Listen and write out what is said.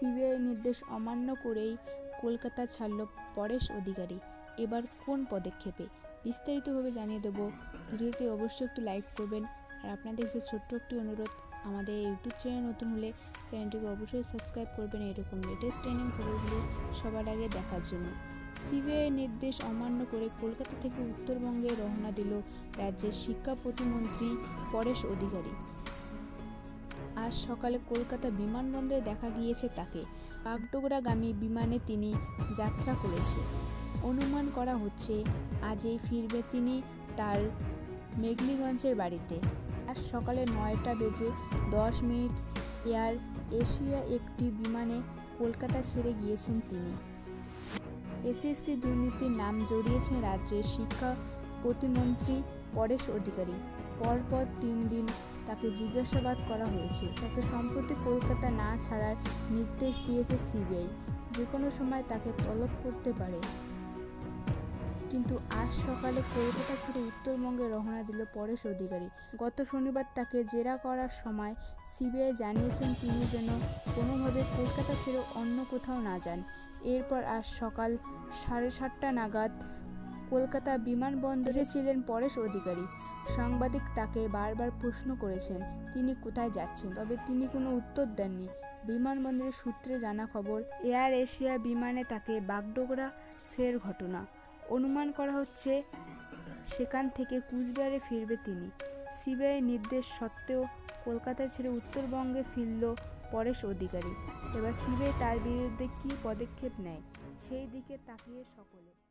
CBI নির্দেশ অমান্য করেই কলকাতা ছাড়ল পরেশ অধিকারী। এবার কোন পদক্ষেপে? বিস্তারিতভাবে জানিয়ে দেব। ভিডিওতে অবশ্যই একটু লাইক করবেন। আর আপনাদের কাছে ছোট্ট একটি অনুরোধ, আমাদের ইউটিউব চ্যানেল নতুন হলে চ্যানেলটিকে অবশ্যই সাবস্ক্রাইব করবেন এরকম লেটেস্ট ট্রেনিং খবরগুলি সবার আগে দেখার জন্য। সিবিআই নির্দেশ অমান্য করে কলকাতা থেকে উত্তরবঙ্গে রওনা দিল রাজ্যের শিক্ষা প্রতিমন্ত্রী পরেশ অধিকারী। আজ সকালে কলকাতা বিমানবন্দরে দেখা গিয়েছে তাকে। বাগডোগরাগামী বিমানে তিনি যাত্রা করেছে। অনুমান করা হচ্ছে আজই ফিরবে তিনি তার মেঘলিগঞ্জের বাড়িতে। আজ সকালে 9টা বেজে 10 মিনিট এয়ার এশিয়া একটি বিমানে কলকাতা ছেড়ে গিয়েছেন তিনি। এসএসসি দুর্নীতির নাম জড়িয়েছেন রাজ্যের শিক্ষা প্রতিমন্ত্রী পরেশ অধিকারী। পরপর 3 দিন তাকে জিজ্ঞাসাবাদ করা হয়েছে। তাকে সম্প্রতি কলকাতা না ছাড়ার নির্দেশ দিয়েছে সিবিআই। যে কোনো সময় তাকে তলব করতে পারে। কিন্তু আজ সকালে কলকাতা ছেড়ে উত্তরবঙ্গে রওনা দিল পরেশ অধিকারী। গত শনিবার তাকে জেরা করার সময় সিবিআই জানিয়েছেন তিনি যেন কোনোভাবে কলকাতা ছেড়ে অন্য কোথাও না যান। এরপর আজ সকাল 7:30 নাগাদ কলকাতা বিমানবন্দরে ছিলেন পরেশ অধিকারী। সাংবাদিক তাকে বারবার প্রশ্ন করেছেন তিনি কোথায় যাচ্ছেন, তবে তিনি কোনো উত্তর দেননি। বিমানবন্দরের সূত্রে জানা খবর, এয়ার এশিয়া বিমানে তাকে বাগডোগরা ফের ঘটনা। অনুমান করা হচ্ছে সেখান থেকে কুচবিহারে ফিরবে তিনি। সিবিআই নির্দেশ সত্ত্বেও কলকাতা ছেড়ে উত্তরবঙ্গে ফিরল পরেশ অধিকারী। এবার সিবিআই তার বিরুদ্ধে কী পদক্ষেপ নেয় সেই দিকে তাকিয়ে সকলে।